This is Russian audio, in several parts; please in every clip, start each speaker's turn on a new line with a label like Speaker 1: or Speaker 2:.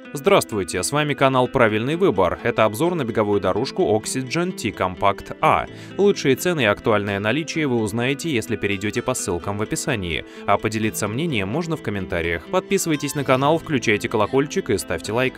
Speaker 1: Здравствуйте, с вами канал «Правильный выбор». Это обзор на беговую дорожку Oxygen T-Compact A. Лучшие цены и актуальное наличие вы узнаете, если перейдете по ссылкам в описании. А поделиться мнением можно в комментариях. Подписывайтесь на канал, включайте колокольчик и ставьте лайк.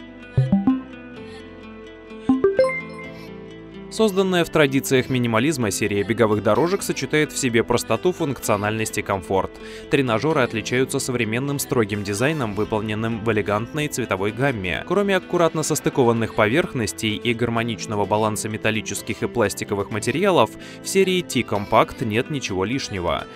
Speaker 1: Созданная в традициях минимализма серия беговых дорожек сочетает в себе простоту, функциональность и комфорт. Тренажеры отличаются современным строгим дизайном, выполненным в элегантной цветовой гамме. Кроме аккуратно состыкованных поверхностей и гармоничного баланса металлических и пластиковых материалов, в серии T-Compact нет ничего лишнего.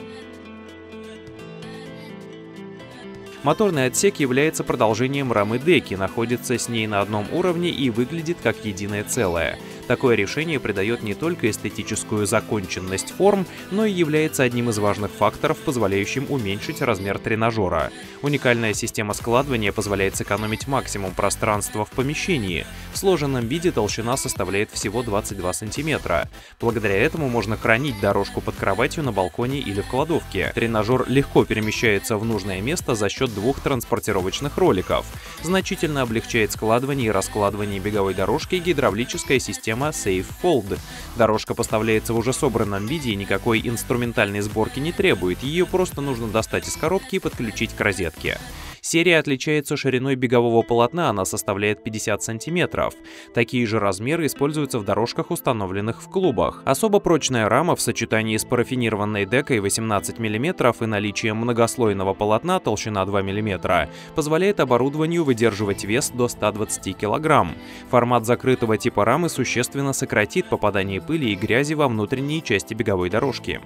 Speaker 1: Моторный отсек является продолжением рамы деки, находится с ней на одном уровне и выглядит как единое целое. Такое решение придает не только эстетическую законченность форм, но и является одним из важных факторов, позволяющим уменьшить размер тренажера. Уникальная система складывания позволяет сэкономить максимум пространства в помещении. В сложенном виде толщина составляет всего 22 см. Благодаря этому можно хранить дорожку под кроватью, на балконе или в кладовке. Тренажер легко перемещается в нужное место за счет двух транспортировочных роликов. Значительно облегчает складывание и раскладывание беговой дорожки гидравлическая система Safe Fold. Дорожка поставляется в уже собранном виде и никакой инструментальной сборки не требует, ее просто нужно достать из коробки и подключить к розетке. Серия отличается шириной бегового полотна, она составляет 50 см. Такие же размеры используются в дорожках, установленных в клубах. Особо прочная рама в сочетании с парафинированной декой 18 мм и наличием многослойного полотна толщина 2 мм позволяет оборудованию выдерживать вес до 120 кг. Формат закрытого типа рамы существенно сократит попадание пыли и грязи во внутренние части беговой дорожки.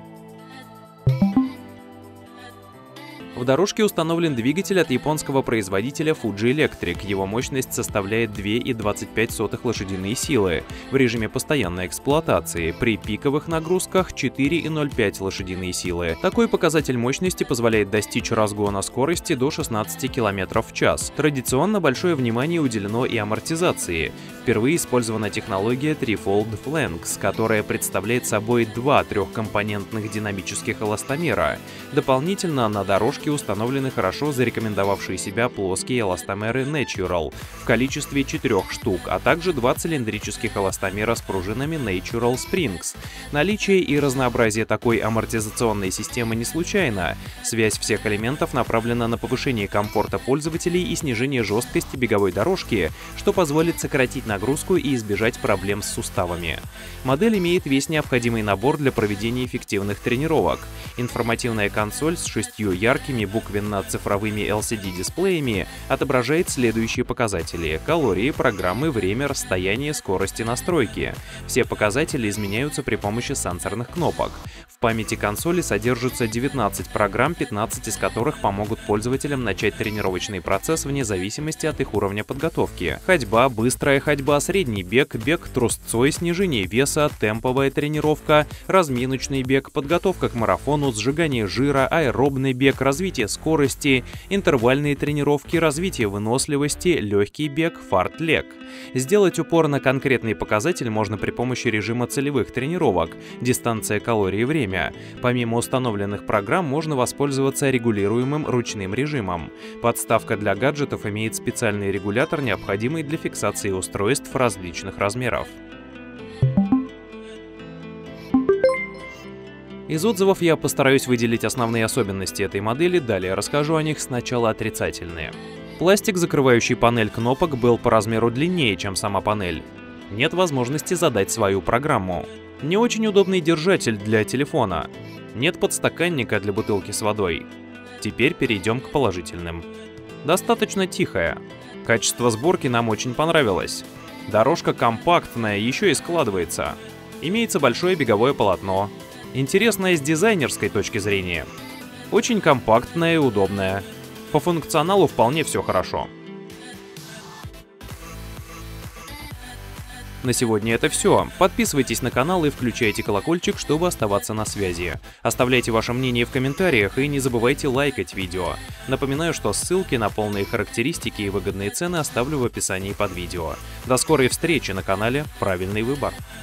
Speaker 1: В дорожке установлен двигатель от японского производителя Fuji Electric. Его мощность составляет 2,25 лошадиные силы в режиме постоянной эксплуатации. При пиковых нагрузках 4,05 лошадиные силы. Такой показатель мощности позволяет достичь разгона скорости до 16 км в час. Традиционно большое внимание уделено и амортизации. Впервые использована технология Three-Fold Flanks, которая представляет собой два трехкомпонентных динамических эластомера. Дополнительно на дорожке установлены хорошо зарекомендовавшие себя плоские эластомеры Natural в количестве 4 штук, а также два цилиндрических эластомера с пружинами Natural Springs. Наличие и разнообразие такой амортизационной системы не случайно. Связь всех элементов направлена на повышение комфорта пользователей и снижение жесткости беговой дорожки, что позволит сократить нагрузку и избежать проблем с суставами. Модель имеет весь необходимый набор для проведения эффективных тренировок. Информативная консоль с 6 яркими буквенно-цифровыми LCD-дисплеями отображает следующие показатели: калории, программы, время, расстояние, скорости настройки. Все показатели изменяются при помощи сенсорных кнопок. В памяти консоли содержится 19 программ, 15 из которых помогут пользователям начать тренировочный процесс вне зависимости от их уровня подготовки. Ходьба, быстрая ходьба, средний бег, бег трусцой, снижение веса, темповая тренировка, разминочный бег, подготовка к марафону, сжигание жира, аэробный бег, развитие скорости, интервальные тренировки, развитие выносливости, легкий бег, фартлег. Сделать упор на конкретный показатель можно при помощи режима целевых тренировок, дистанция калорий и время. Помимо установленных программ можно воспользоваться регулируемым ручным режимом. Подставка для гаджетов имеет специальный регулятор, необходимый для фиксации устройств различных размеров. Из отзывов я постараюсь выделить основные особенности этой модели, далее расскажу о них, сначала отрицательные. Пластик, закрывающий панель кнопок, был по размеру длиннее, чем сама панель. Нет возможности задать свою программу. Не очень удобный держатель для телефона. Нет подстаканника для бутылки с водой. Теперь перейдем к положительным. Достаточно тихая. Качество сборки нам очень понравилось. Дорожка компактная, еще и складывается. Имеется большое беговое полотно. Интересная с дизайнерской точки зрения. Очень компактная и удобная. По функционалу вполне все хорошо. На сегодня это все. Подписывайтесь на канал и включайте колокольчик, чтобы оставаться на связи. Оставляйте ваше мнение в комментариях и не забывайте лайкать видео. Напоминаю, что ссылки на полные характеристики и выгодные цены оставлю в описании под видео. До скорой встречи на канале «Правильный выбор».